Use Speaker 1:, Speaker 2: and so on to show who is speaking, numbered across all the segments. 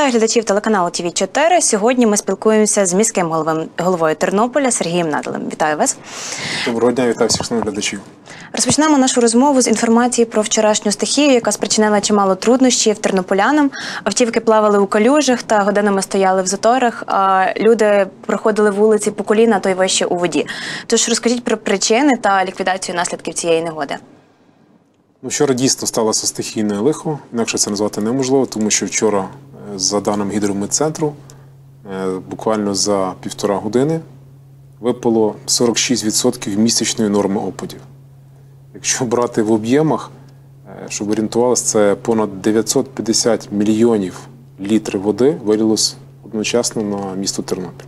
Speaker 1: Вітаю глядачів телеканалу ТВ4. Сьогодні ми спілкуємося з міським головою Тернополя Сергієм Наделем. Вітаю вас.
Speaker 2: Доброго дня, вітаю всіх глядачів.
Speaker 1: Розпочнемо нашу розмову з інформації про вчорашню стихію, яка спричинила чимало труднощів тернополянам. Автівки плавали у калюжах та годинами стояли в заторах, а люди проходили вулиці по коліна, то й вище у воді. Тож розкажіть про причини та ліквідацію наслідків цієї негоди.
Speaker 2: Вчора дійсно сталося стихійне лихо, інакше це назвати неможливо, тому що вчора, за даними гідрометцентру, буквально за 1,5 години випало 46% місячної норми опадів. Якщо брати в об'ємах, щоб орієнтувалися, це понад 950 мільйонів літрів води вилилось одночасно на місто Тернопіль.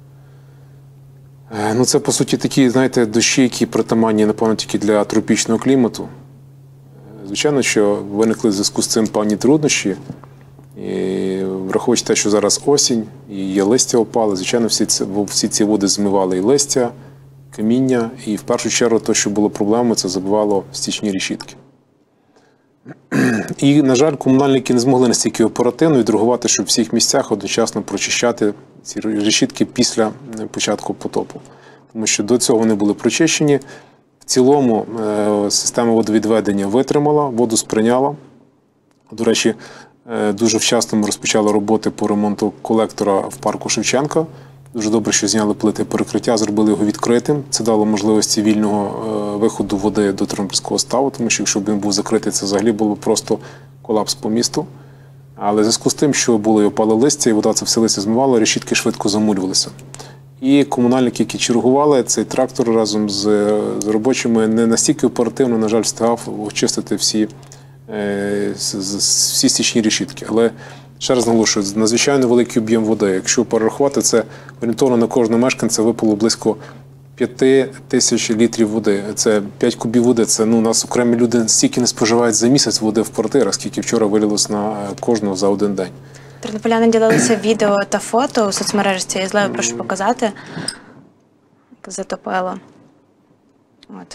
Speaker 2: Це, по суті, такі, знаєте, дощі, які притаманні, напевно, тільки для тропічного клімату. Звичайно, що виникли в зв'язку з цим певні труднощі. І враховуючи те, що зараз осінь, і є листя опали, звичайно, всі ці води змивали і листя, каміння, і в першу чергу те, що було проблемою, це забивало стічні решітки. І, на жаль, комунальники не змогли настільки оперативно відреагувати, щоб в всіх місцях одночасно прочищати ці решітки після початку потопу. Тому що до цього вони були прочищені. В цілому система водовідведення витримала, воду сприйняла. До речі, дуже вчасно ми розпочали роботи по ремонту колектора в парку Шевченка. Дуже добре, що зняли плити перекриття, зробили його відкритим. Це дало можливості вільного виходу води до Тернопільського ставу, тому що якщо б він був закритий, це взагалі було просто колапс по місту. Але в зв'язку з тим, що було і опало листя, і вода це все листя змивала, решітки швидко замулювалися. І комунальники, які чергували, цей трактор разом з робочими не настільки оперативно, на жаль, встигав очистити всі стічні решітки. Але, ще раз наголошую, надзвичайно великий об'єм води. Якщо перерахувати, це орієнтовно на кожного мешканця випало близько 5 тисяч літрів води. Це 5 кубів води. Це, у нас окремі люди стільки не споживають за місяць води в квартирах, скільки вчора вилилось на кожного за один день.
Speaker 1: Тернополяни ділилися відео та фото у соцмережі цієї зливи. Прошу показати. Затопило. От.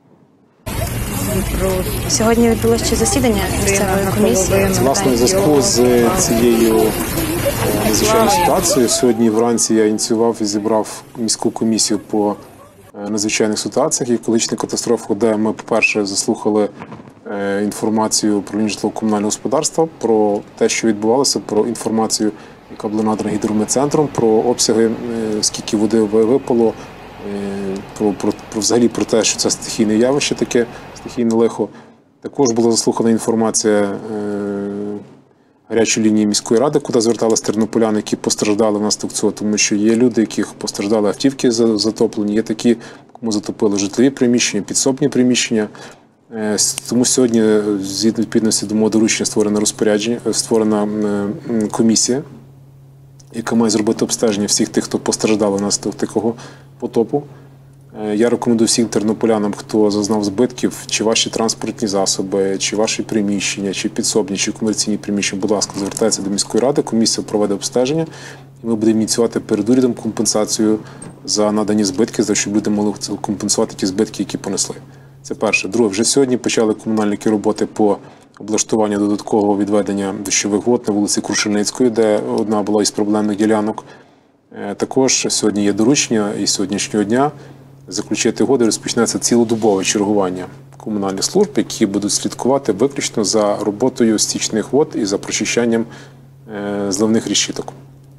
Speaker 1: Сьогодні відбулося ще засідання місцевої комісії.
Speaker 2: Власне, в зв'язку з цією надзвичайною ситуацією, сьогодні вранці я ініціював і зібрав міську комісію по надзвичайних ситуаціях і екологічних катастроф, де ми, по-перше, заслухали інформацію про житлово-комунальне господарство, про те, що відбувалося, про інформацію, яка була надана гідрометцентром, про обсяги, скільки води випало, взагалі про те, що це стихійне явище таке, стихійне лихо. Також була заслухана інформація гарячої лінії міської ради, куди зверталися тернополяни, які постраждали внаслідок цього, тому що є люди, яких постраждали автівки затоплені, є такі, кому затопили житлові приміщення, підсобні приміщення. Тому сьогодні, згідно відповідності до мого доручення, створена комісія, яка має зробити обстеження всіх тих, хто постраждали внаслідок такого потопу. Я рекомендую всім тернополянам, хто зазнав збитків, чи ваші транспортні засоби, чи ваші приміщення, чи підсобні, чи комерційні приміщення, будь ласка, звертайтеся до міської ради, комісія проведе обстеження, і ми будемо ініціювати перед урядом компенсацію за надані збитки, щоб люди могли компенсувати ті збитки, які понесли. Це перше. Друге, вже сьогодні почали комунальники роботи по облаштуванню додаткового відведення дощових вод на вулиці Крушельницької, де одна була із проблемних ділянок. Також сьогодні є доручення і сьогоднішнього дня заключити угоди, розпочнеться цілодобове чергування комунальних служб, які будуть слідкувати виключно за роботою стічних вод і за прочищанням зливних решіток.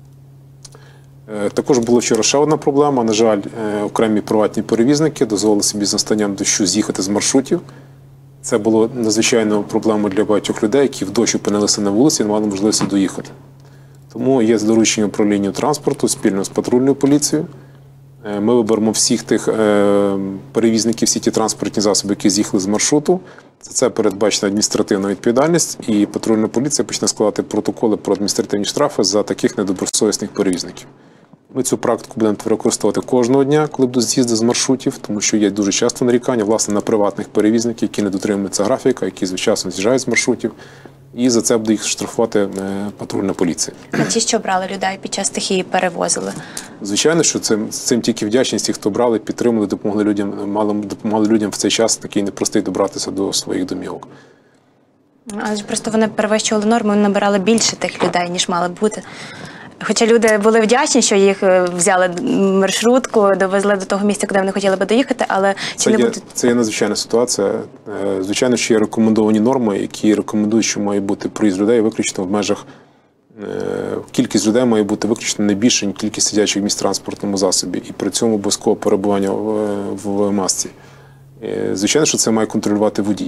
Speaker 2: Також була вчора ще одна проблема. На жаль, окремі приватні перевізники дозволили собі з настанням дощу з'їхати з маршрутів. Це було надзвичайно проблемою для багатьох людей, які в дощ опинилися на вулиці і не мали можливості доїхати. Тому є доручення управління транспорту спільно з патрульною поліцією. Ми виберемо всіх тих перевізників, всі ті транспортні засоби, які з'їхали з маршруту. Це передбачена адміністративна відповідальність, і патрульна поліція почне складати протоколи про адміністративні штрафи за таких недобросовісних перевізників. Ми цю практику будемо використовувати кожного дня, коли будуть з'їзди з маршрутів, тому що є дуже часто нарікання, власне, на приватних перевізників, які не дотримуються графіка, які звичайно з'їжджають з маршрутів. І за це буде їх штрафувати патрульна поліція.
Speaker 1: А ті, що брали людей під час стихії, перевозили?
Speaker 2: Звичайно, що цим тільки вдячність, ті, хто брали, підтримали, допомогли людям в цей час такий непростий добратися до своїх домівок.
Speaker 1: Але ж просто вони перевищували норму, вони набирали більше тих людей, ніж мали бути. Хоча люди були вдячні, що їх взяли маршрутку, довезли до того місця, куди вони хотіли би доїхати, але
Speaker 2: це є надзвичайна ситуація. Звичайно, що є рекомендовані норми, які рекомендують, що має бути проїзд людей виключно в межах. Кількість людей має бути виключно не більше, ніж кількість сидячих місць в транспортному засобі. І при цьому обов'язково перебування в масці. Звичайно, що це має контролювати водій.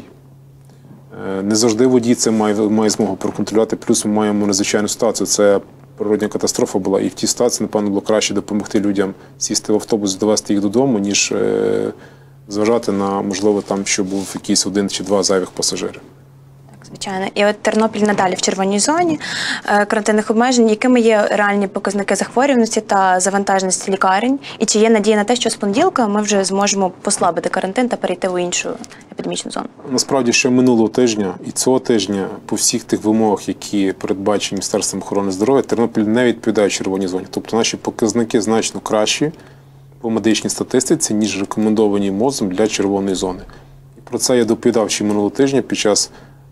Speaker 2: Не завжди водій це має змогу проконтролювати. Плюс ми маємо надзвичайну ситуацію. Це природня катастрофа була. І в тій ситуації, напевно, було краще допомогти людям сісти в автобус, довести їх додому, ніж зважати на, можливо, там, що був якийсь один чи два зайвих пасажири.
Speaker 1: Звичайно. І от Тернопіль надалі в червоній зоні карантинних обмежень. Якими є реальні показники захворюваності та завантаженості лікарень? І чи є надія на те, що з понеділка ми вже зможемо послабити карантин та перейти в іншу епідемічну зону?
Speaker 2: Насправді, ще минулого тижня і цього тижня по всіх тих вимогах, які передбачені Міністерством охорони здоров'я, Тернопіль не відповідає червоній зоні. Тобто наші показники значно кращі по медичній статистиці, ніж рекомендовані МОЗом для червоної зони. І про це я доповідав ще минулого тижня під час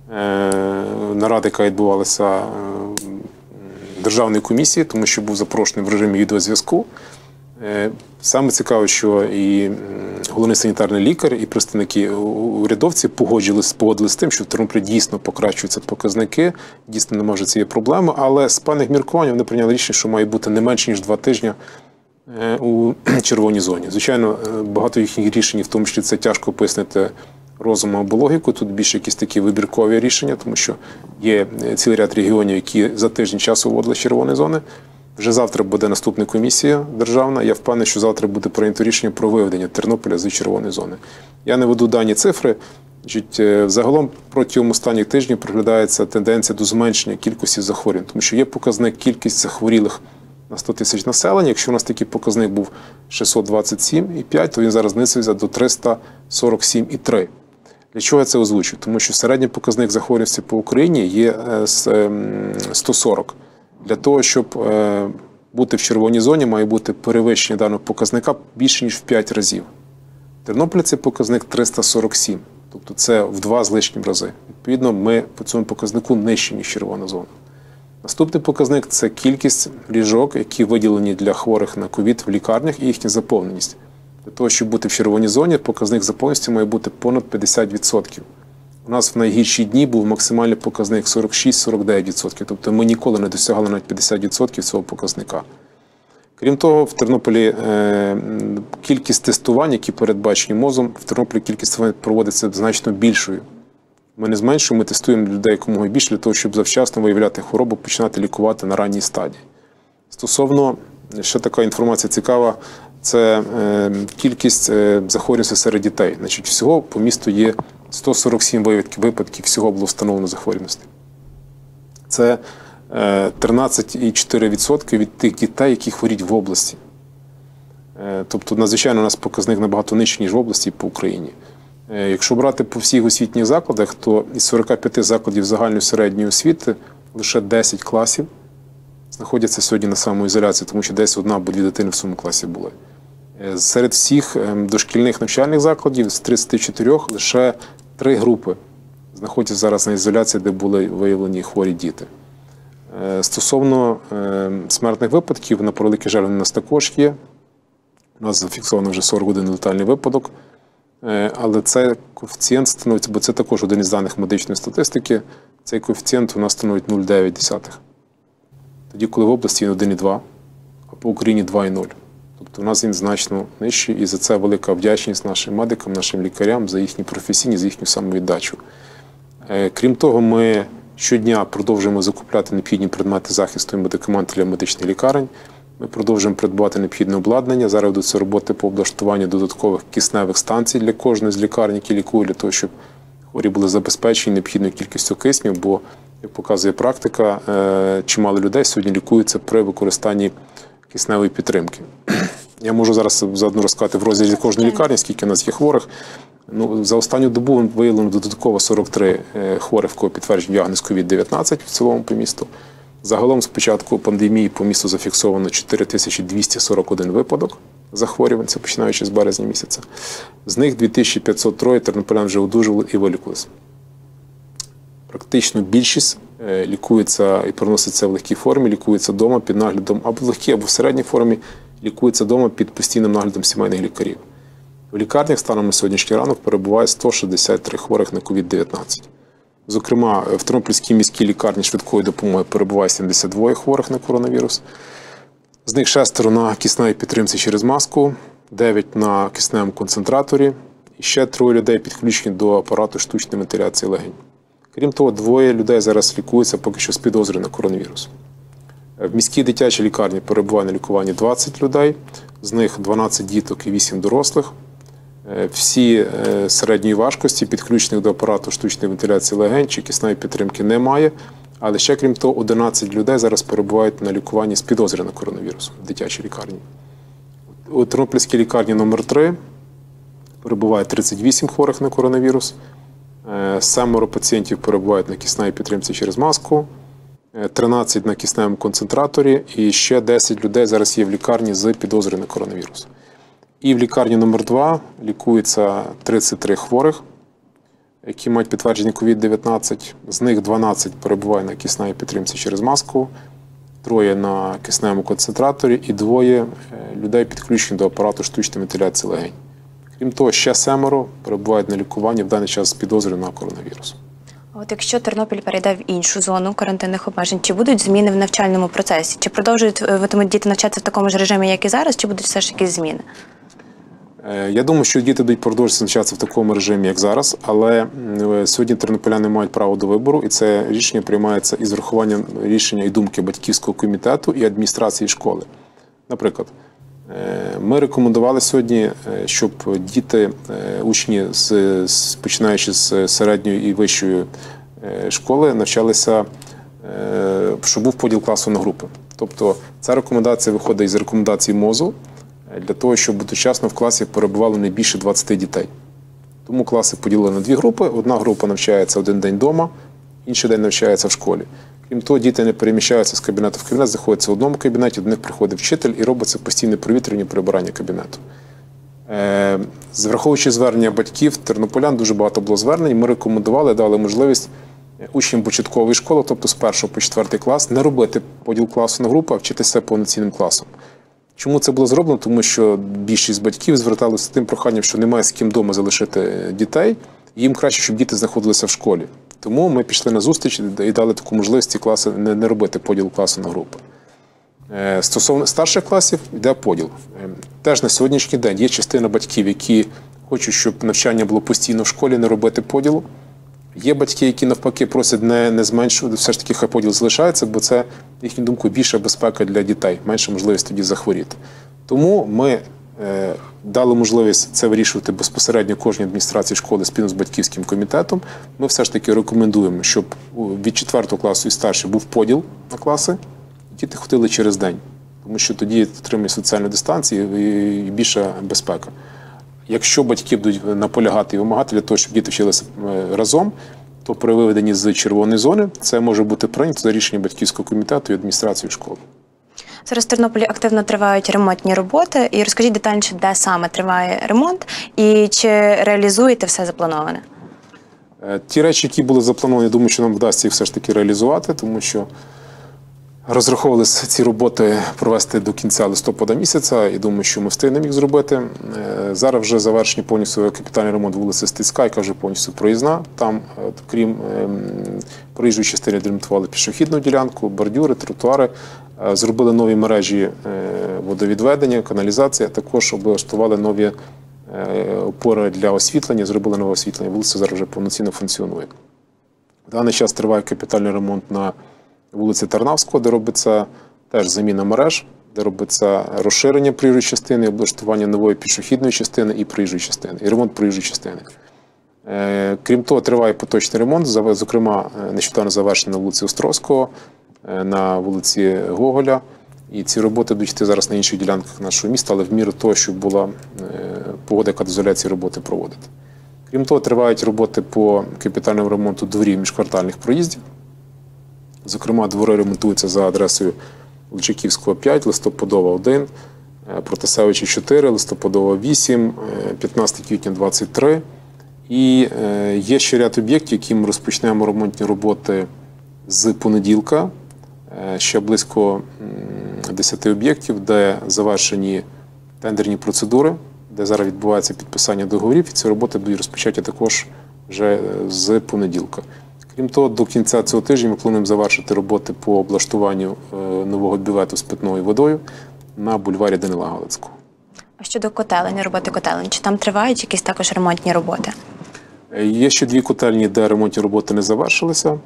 Speaker 2: наради, яка відбувалася державної комісії, тому що був запрошений в режимі відеозв'язку. Саме цікаво, що і головний санітарний лікар, і представники урядовці погодились з тим, що в Тернополі дійсно покращуються показники, дійсно немає вже цієї проблеми, але з певних міркувань вони прийняли рішення, що має бути не менше, ніж 2 тижні у червоній зоні. Звичайно, багато їхніх рішень, в тому числі це тяжко пояснити розуму або логіку, тут більше якісь такі вибіркові рішення, тому що є цілий ряд регіонів, які за тиждень часу вводили червоні зони. Вже завтра буде наступна комісія державна. Я впевнений, що завтра буде прийнято рішення про виведення Тернополя з червоної зони. Я не веду дані цифри. Загалом протягом останніх тижнів проглядається тенденція до зменшення кількості захворювань, тому що є показник кількість захворілих на 100 тисяч населення. Якщо у нас такий показник був 627,5, то він зараз знизився до 347,3. Для чого я це озвучую? Тому що середній показник захворюваності по Україні є 140. Для того, щоб бути в червоній зоні, має бути перевищення даного показника більше, ніж в 5 разів. В Тернополі цей показник 347, тобто це в 2 з лишнім рази. Відповідно, ми по цьому показнику нижчі, ніж червона зона. Наступний показник – це кількість ліжок, які виділені для хворих на ковід в лікарнях і їхня заповненість. Для того, щоб бути в червоній зоні, показник заповненості має бути понад 50%. У нас в найгірші дні був максимальний показник 46-49%. Тобто ми ніколи не досягали навіть 50% цього показника. Крім того, в Тернополі кількість тестувань, які передбачені МОЗом, в Тернополі кількість тестувань проводиться значно більшою. Ми не зменшуємо, ми тестуємо людей якомога більше для того, щоб завчасно виявляти хворобу, починати лікувати на ранній стадії. Стосовно, ще така інформація цікава, це кількість захворюваності серед дітей. Значить, всього по місту є 147 випадків всього було встановлено захворюваності. Це 13,4% від тих дітей, які хворіють в області. Тобто, надзвичайно, у нас показник набагато нижчий, ніж в області і по Україні. Якщо брати по всіх освітніх закладах, то із 45 закладів загальної середньої освіти лише 10 класів знаходяться сьогодні на самоізоляції, тому що десь 1 або 2 дитини в цьому класі були. Серед всіх дошкільних навчальних закладів з 34 лише 3 групи знаходяться зараз на ізоляції, де були виявлені хворі діти. Стосовно смертних випадків, на превеликий жаль, вони у нас також є. У нас зафіксовано вже 41 летальний випадок. Але цей коефіцієнт становиться, бо це також один із даних медичної статистики, цей коефіцієнт у нас становить 0,9. Тоді, коли в області він 1,2, а по Україні 2,0. Тобто у нас він значно нижчий, і за це велика вдячність нашим медикам, нашим лікарям за їхні професійні, за їхню самовіддачу. Крім того, ми щодня продовжуємо закупляти необхідні предмети захисту і медикаменти для медичних лікарень. Ми продовжуємо придбати необхідне обладнання. Зараз ведуться роботи по облаштуванню додаткових кисневих станцій для кожної з лікарень, які лікують, для того, щоб хворі були забезпечені необхідною кількістю кисню, бо, як показує практика, чимало людей сьогодні лікуються при використанні кисневої підтримки. Я можу зараз заодно розказати в розрізі кожної лікарні, скільки у нас є хворих. За останню добу виявлено додатково 43 хворих, в кого підтверджений діагноз COVID-19 в цілому по місту. Загалом з початку пандемії по місту зафіксовано 4241 випадок захворювань, це починаючи з березня місяця. З них 2503 тернополян вже одужали і вилікувалися. практично більшість лікується і переноситься в легкій формі, лікується вдома під наглядом або в легкій, або в середній формі, лікується вдома під постійним наглядом сімейних лікарів. В лікарнях станом на сьогоднішній ранок перебуває 163 хворих на COVID-19. Зокрема, в Тернопільській міській лікарні швидкої допомоги перебуває 72 хворих на коронавірус. З них 6 на кисневій підтримці через маску, 9 на кисневому концентраторі і ще 3 людей підключені до апарату штучної вентиляції легень. Крім того, 2 людей зараз лікуються поки що з підозрою на коронавірус. В міській дитячій лікарні перебуває на лікуванні 20 людей, з них 12 діток і 8 дорослих. Всі середньої важкості, підключених до апарату штучної вентиляції легень чи кисневої підтримки немає, але ще крім того, 11 людей зараз перебувають на лікуванні з підозрою на коронавірус в дитячій лікарні. У Тернопільській лікарні номер 3 перебуває 38 хворих на коронавірус, 7 пацієнтів перебувають на кисневій підтримці через маску, 13 на кисневому концентраторі і ще 10 людей зараз є в лікарні з підозрою на коронавірус. І в лікарні номер 2 лікується 33 хворих, які мають підтвердження COVID-19. З них 12 перебуває на кисневій підтримці через маску, 3 на кисневому концентраторі і 2 людей підключені до апарату штучної вентиляції легень. Крім того, ще 7 перебувають на лікуванні в даний час з підозрою на коронавірус.
Speaker 1: От якщо Тернопіль перейде в іншу зону карантинних обмежень, чи будуть зміни в навчальному процесі? Чи продовжуватимуть діти навчатися в такому ж режимі, як і зараз, чи будуть все ж якісь зміни?
Speaker 2: Я думаю, що діти будуть продовжувати навчатися в такому режимі, як зараз, але сьогодні тернополяни мають право до вибору, і це рішення приймається із врахуванням рішення і думки батьківського комітету і адміністрації школи. Наприклад, ми рекомендували сьогодні, щоб діти, учні, починаючи з середньої і вищої школи, навчалися, щоб був поділ класу на групи. Тобто ця рекомендація виходить із рекомендацій МОЗу, для того, щоб одночасно в класі перебувало не більше 20 дітей. Тому класи поділили на 2 групи. Одна група навчається один день вдома, інший день навчається в школі. Крім того, діти не переміщаються з кабінету в кабінет, знаходяться в одному кабінеті, до них приходить вчитель і робиться постійне провітрювання, прибирання кабінету. Враховуючи звернення батьків, тернополян, дуже багато було звернень, ми рекомендували, дали можливість учням початкової школи, тобто з 1 по 4 клас, не робити поділ класу на групи, а вчитися повноцінним класом. Чому це було зроблено? Тому що більшість батьків зверталися з тим проханням, що немає з ким вдома залишити дітей, і їм краще, щоб діти знаходилися в школі. Тому ми пішли на зустріч і дали таку можливість ці класи не робити поділ класу на групи. Стосовно старших класів йде поділ. Теж на сьогоднішній день є частина батьків, які хочуть, щоб навчання було постійно в школі, не робити поділу. Є батьки, які навпаки просять не зменшувати, все ж таки хай поділ залишається, бо це, на їхню думку, більша безпека для дітей, менша можливість тоді захворіти. Тому ми дали можливість це вирішувати безпосередньо кожній адміністрації школи спільно з батьківським комітетом. Ми все ж таки рекомендуємо, щоб від 4 класу і старше був поділ на класи, діти ходили через день, тому що тоді отримує соціальну дистанцію і більша безпека. Якщо батьки будуть наполягати і вимагати для того, щоб діти вчилися разом, то при виведенні з червоної зони це може бути прийнято за рішенням батьківського комітету і адміністрації школи.
Speaker 1: Зараз в Тернополі активно тривають ремонтні роботи. І розкажіть детальніше, де саме триває ремонт і чи реалізуєте все заплановане?
Speaker 2: Ті речі, які були заплановані, я думаю, що нам вдасться їх все ж таки реалізувати, тому що розраховувалися ці роботи провести до кінця листопада місяця, і думаю, що ми встигнемо їх зробити. Зараз вже завершені повністю капітальний ремонт вулиці Стецька, яка вже повністю проїзна. Там, крім проїжджої частини, демонтували пішохідну ділянку, бордюри, тротуари, зробили нові мережі водовідведення, каналізація, також облаштували нові опори для освітлення, зробили нове освітлення. Вулиця зараз вже повноцінно функціонує. В даний час триває капітальний ремонт на вулиці Тарнавського, де робиться теж заміна мереж, де робиться розширення проїжджої частини, облаштування нової пішохідної частини і проїжджої частини, і ремонт проїжджої частини. Крім того, триває поточний ремонт, зокрема, нещодавно завершений на вулиці Островського, на вулиці Гоголя. І ці роботи будуть йти зараз на інших ділянках нашого міста, але в міру того, щоб була погода, яка дозволяє ці роботи проводити. Крім того, тривають роботи по капітальному ремонту дворів міжквартальних проїздів. Зокрема, двори ремонтуються за адресою Личаківського, 5, Листопадова, 1, Протасевича, 4, Листопадова, 8, 15 квітня, 23 І є ще ряд об'єктів, які ми розпочнемо ремонтні роботи з понеділка. Ще близько 10 об'єктів, де завершені тендерні процедури, де зараз відбувається підписання договорів, і ці роботи будуть розпочаті також вже з понеділка. Крім того, до кінця цього тижня ми плануємо завершити роботи по облаштуванню нового бювету з питною водою на бульварі Данила Галицького.
Speaker 1: А щодо котелень, роботи котелень, чи там тривають якісь також ремонтні роботи?
Speaker 2: Є ще 2 котельні, де ремонтні роботи не завершилися.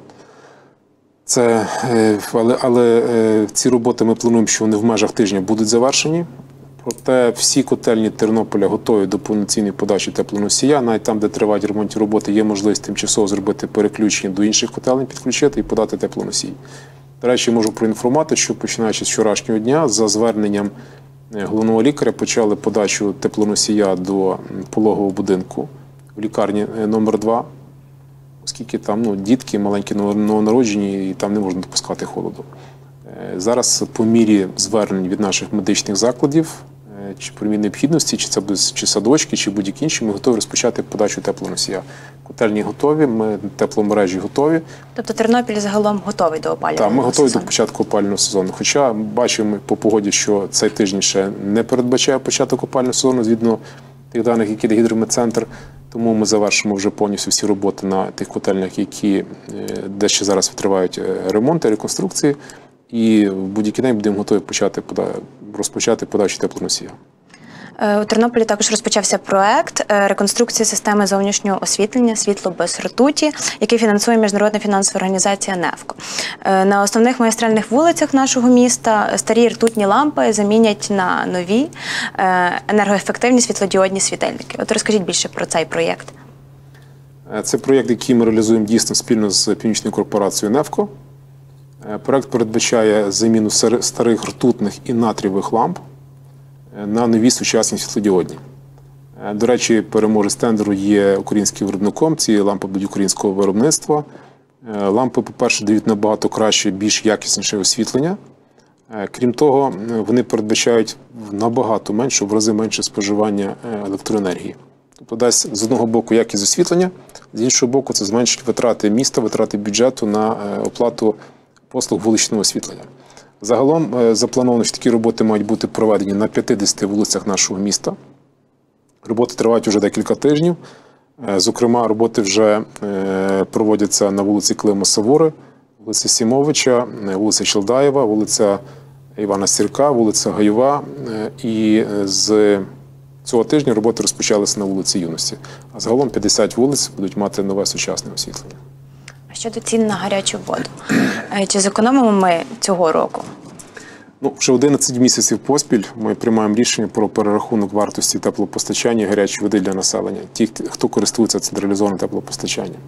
Speaker 2: Але ці роботи ми плануємо, що вони в межах тижня будуть завершені. Проте всі котельні Тернополя готові до повноцінної подачі теплоносія. Навіть там, де тривають ремонтні роботи, є можливість тимчасово зробити переключення до інших котелень, підключити і подати теплоносій. До речі, можу проінформувати, що починаючи з вчорашнього дня, за зверненням головного лікаря почали подачу теплоносія до пологового будинку в лікарні номер 2, оскільки там дітки маленькі новонароджені і там не можна допускати холоду. Зараз по мірі звернень від наших медичних закладів, чи при необхідності, чи це будуть чи садочки, чи будь-які інші, ми готові розпочати подачу теплоносія. Котельні готові, тепломережі готові.
Speaker 1: Тобто Тернопіль загалом готовий до опалювального сезону?
Speaker 2: Так, ми готові до початку опалювального сезону. Хоча бачимо по погоді, що цей тиждень ще не передбачає початок опалювального сезону, згідно тих даних, які дає гідрометцентр. Тому ми завершимо вже повністю всі роботи на тих котельнях, де ще зараз тривають ремонти, реконструкції. І в будь-який день будемо готові розпочати подачу теплоносія.
Speaker 1: У Тернополі також розпочався проект реконструкції системи зовнішнього освітлення «Світло без ртуті», який фінансує Міжнародна фінансова організація «НЕФКО». На основних магістральних вулицях нашого міста старі ртутні лампи замінять на нові енергоефективні світлодіодні світильники. От розкажіть більше про цей проєкт.
Speaker 2: Це проєкт, який ми реалізуємо дійсно спільно з Північною корпорацією «НЕФКО». Проєкт передбачає заміну старих ртутних і натрієвих ламп на нові сучасні світлодіодні. До речі, переможець тендеру є українським виробником, ці лампи будуть українського виробництва. Лампи, по-перше, дають набагато краще, більш якісніше освітлення. Крім того, вони передбачають набагато менше, в рази менше споживання електроенергії. Тобто дасть з одного боку якість освітлення, з іншого боку це зменшить витрати міста, витрати бюджету на оплату послуг вуличного освітлення. Загалом заплановано, що такі роботи мають бути проведені на 50 вулицях нашого міста. Роботи тривають вже декілька тижнів. Зокрема, роботи вже проводяться на вулиці Клима Савури, вулиці Сімовича, вулиця Челдаєва, вулиця Івана Сірка, вулиця Гайова. І з цього тижня роботи розпочалися на вулиці Юності. А загалом 50 вулиць будуть мати нове сучасне освітлення.
Speaker 1: А щодо цін на гарячу воду, чи зекономимо ми цього року?
Speaker 2: Вже 11 місяців поспіль ми приймаємо рішення про перерахунок вартості теплопостачання і гарячої води для населення. Ті, хто користується централізованим теплопостачанням.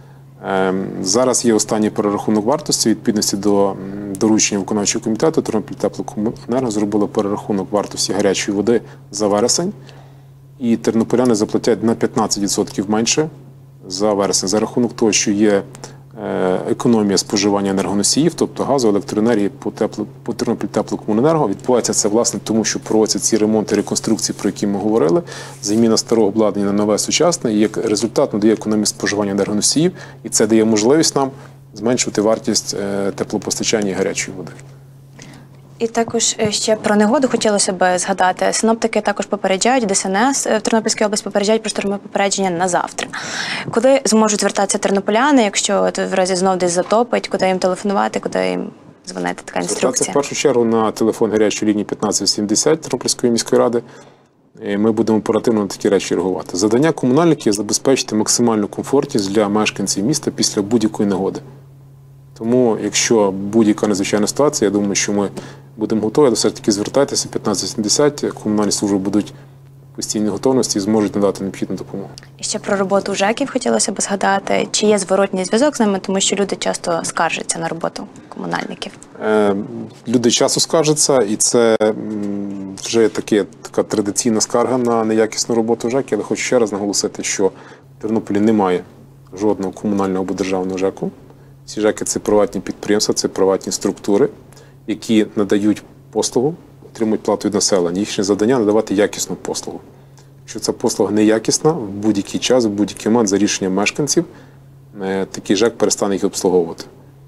Speaker 2: Зараз є останній перерахунок вартості. Відповідності до доручення виконавчого комітету Тернопільтеплокомуненерго зробило перерахунок вартості гарячої води за вересень. І тернополяни заплатять на 15% менше за вересень, за рахунок того, що є економія споживання енергоносіїв, тобто газу, електроенергії по Тернопільтеплокомуненерго. Відбувається це, власне, тому що проводяться ці ремонти, реконструкції, про які ми говорили, заміна старого обладнання на нове сучасне, і як результат надає економію споживання енергоносіїв, і це дає можливість нам зменшувати вартість теплопостачання і гарячої води.
Speaker 1: І також ще про негоду хотілося б згадати. Синоптики також попереджають, ДСНС в Тернопільській області попереджають про штормове попередження на завтра. Куди зможуть звертатися тернополяни, якщо в разі знов десь затопить, куди їм телефонувати, куди їм дзвонити, така інструкція?
Speaker 2: Звертатися в першу чергу на телефон гарячої лінії 1570 Тернопільської міської ради. Ми будемо оперативно на такі речі реагувати. Завдання комунальників – забезпечити максимальну комфортність для мешканців міста після будь-якої негоди. Тому, якщо будь-яка надзвичайна ситуація, я думаю, що ми будемо готові, але все-таки звертайтеся 1570, комунальні служби будуть в постійній готовності і зможуть надати необхідну допомогу.
Speaker 1: І ще про роботу ЖЕКів хотілося б згадати. Чи є зворотній зв'язок з ними, тому що люди часто скаржаться на роботу комунальників?
Speaker 2: Люди часто скаржаться, і це вже така традиційна скарга на неякісну роботу ЖЕКів, але хочу ще раз наголосити, що в Тернополі немає жодного комунального або державного ЖЕКу. Ці ЖЕКи – це приватні підприємства, це приватні структури, які надають послугу, отримують плату від населення. Їхнє завдання – надавати якісну послугу. Що ця послуга неякісна, в будь-який час, в будь-який момент за рішенням мешканців такий ЖЕК перестане їх обслуговувати.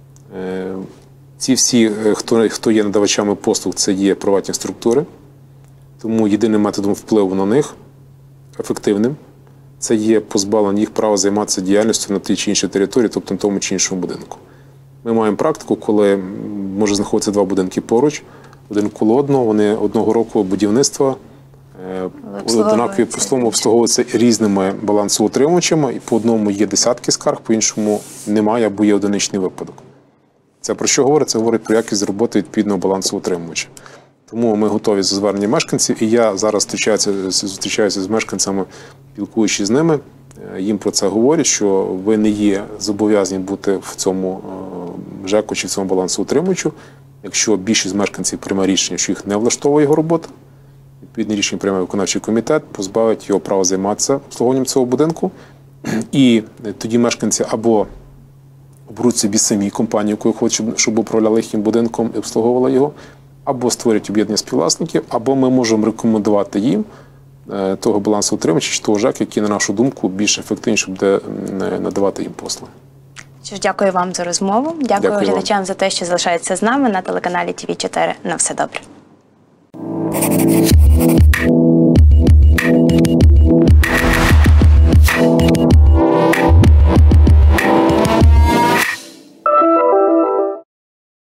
Speaker 2: Ці всі, хто є надавачами послуг, це є приватні структури, тому єдиним методом впливу на них, ефективним, це є позбавлення їх права займатися діяльністю на тій чи іншій території, тобто на тому чи іншому будинку. Ми маємо практику, коли може знаходитися два будинки поруч, один коло одного, вони одного року будівництва, однакові по-своєму обслуговуються різними балансоутримувачами, і по одному є десятки скарг, по іншому немає або є одиничний випадок. Це про що говорить? Це говорить про якість роботи відповідного балансоутримувача. Тому ми готові до звернення мешканців, і я зараз зустрічаюся з мешканцями, спілкуючись з ними, їм про це говорять, що ви не є зобов'язані бути в цьому ЖЕКу чи в цьому балансоутримувачу. Якщо більшість мешканців прийме рішення, що їх не влаштовує його робота, відповідне рішення приймає виконавчий комітет, позбавить його права займатися обслуговуванням цього будинку. І тоді мешканці або оберуть собі самі компанію, яку хочуть, щоб управляли їхнім будинком і обслуговувала його, або створять об'єднання співвласників, або ми можемо рекомендувати їм того балансоутримувача чи того ЖЕК, який, на нашу думку, більш ефективніше буде надавати їм послуги.
Speaker 1: Що ж, дякую вам за розмову. Дякую глядачам
Speaker 2: вам
Speaker 1: за те, що залишаються з нами на телеканалі ТВ4. На все добре.